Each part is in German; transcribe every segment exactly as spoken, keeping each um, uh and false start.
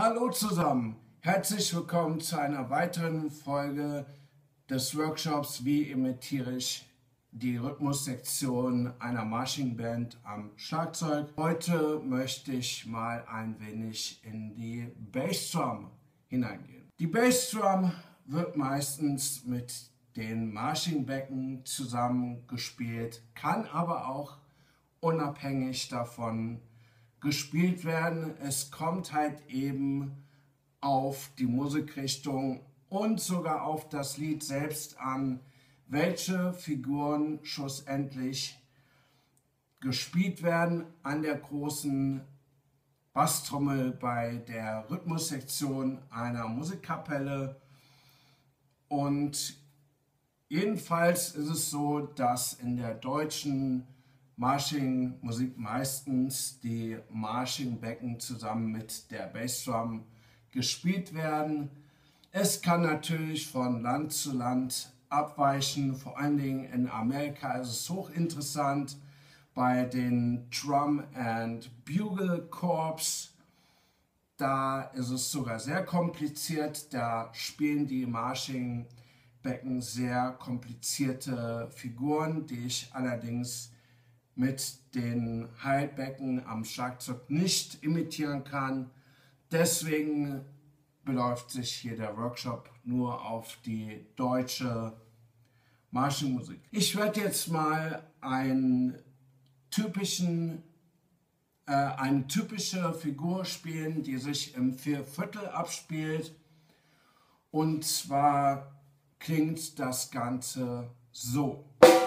Hallo zusammen, herzlich willkommen zu einer weiteren Folge des Workshops Wie imitiere ich die Rhythmussektion einer Marching Band am Schlagzeug. Heute möchte ich mal ein wenig in die Bassdrum hineingehen. Die Bassdrum wird meistens mit den Marchingbecken zusammen gespielt, kann aber auch unabhängig davon gespielt werden. Es kommt halt eben auf die Musikrichtung und sogar auf das Lied selbst an, welche Figuren schlussendlich gespielt werden an der großen Basstrommel bei der Rhythmussektion einer Musikkapelle. Und jedenfalls ist es so, dass in der deutschen Marching-Musik meistens die Marchingbecken zusammen mit der Bassdrum gespielt werden. Es kann natürlich von Land zu Land abweichen, vor allen Dingen in Amerika ist es hochinteressant bei den Drum and Bugle Corps. Da ist es sogar sehr kompliziert, da spielen die Marchingbecken sehr komplizierte Figuren, die ich allerdings mit den Hi-Hat-Becken am Schlagzeug nicht imitieren kann. Deswegen beläuft sich hier der Workshop nur auf die deutsche Marchingmusik. Ich werde jetzt mal einen typischen, äh, eine typische Figur spielen, die sich im Vierviertel abspielt. Und zwar klingt das Ganze so.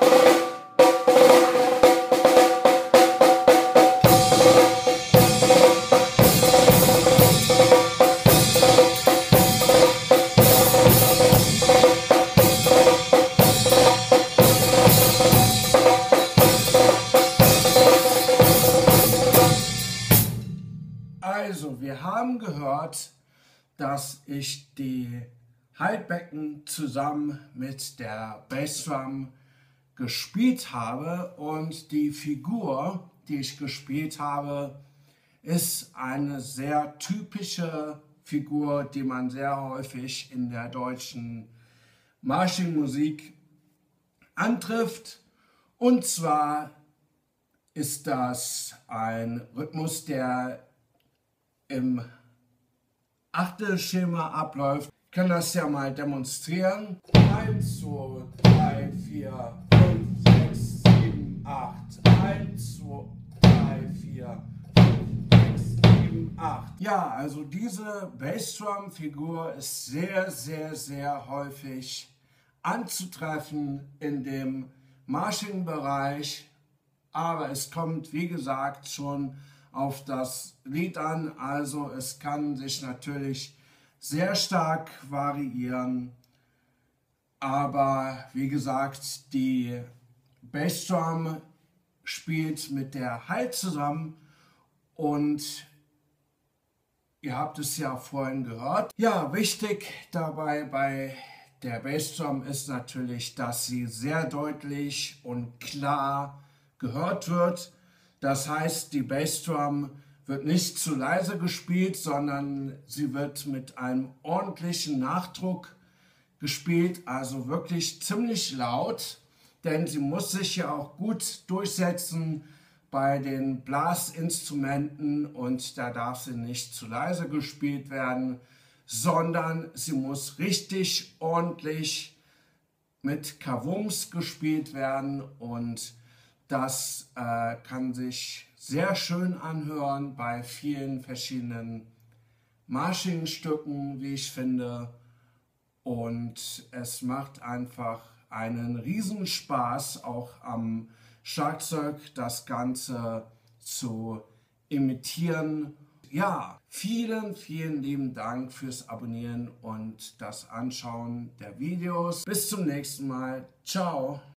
Also, wir haben gehört, dass ich die Hi-Hat-Becken zusammen mit der Bassdrum gespielt habe und die Figur, die ich gespielt habe, ist eine sehr typische Figur, die man sehr häufig in der deutschen Marching-Musik antrifft. Und zwar ist das ein Rhythmus, der im Achtelschema abläuft. Ich kann das ja mal demonstrieren. eins, zwei, drei, vier, fünf, sechs, sieben, acht. eins, zwei, drei, vier, fünf, sechs, sieben, acht. Ja, also diese Bassdrum-Figur ist sehr, sehr, sehr häufig anzutreffen in dem Marching-Bereich. Aber es kommt, wie gesagt, schon auf das Lied an, also es kann sich natürlich sehr stark variieren, aber wie gesagt, die Bassdrum spielt mit der Hi zusammen und ihr habt es ja vorhin gehört. Ja, wichtig dabei bei der Bassdrum ist natürlich, dass sie sehr deutlich und klar gehört wird. Das heißt, die Bassdrum wird nicht zu leise gespielt, sondern sie wird mit einem ordentlichen Nachdruck gespielt, also wirklich ziemlich laut, denn sie muss sich ja auch gut durchsetzen bei den Blasinstrumenten und da darf sie nicht zu leise gespielt werden, sondern sie muss richtig ordentlich mit Kavums gespielt werden und das äh, kann sich sehr schön anhören bei vielen verschiedenen Marching-Stücken, wie ich finde. Und es macht einfach einen Riesenspaß, auch am Schlagzeug das Ganze zu imitieren. Ja, vielen, vielen lieben Dank fürs Abonnieren und das Anschauen der Videos. Bis zum nächsten Mal. Ciao.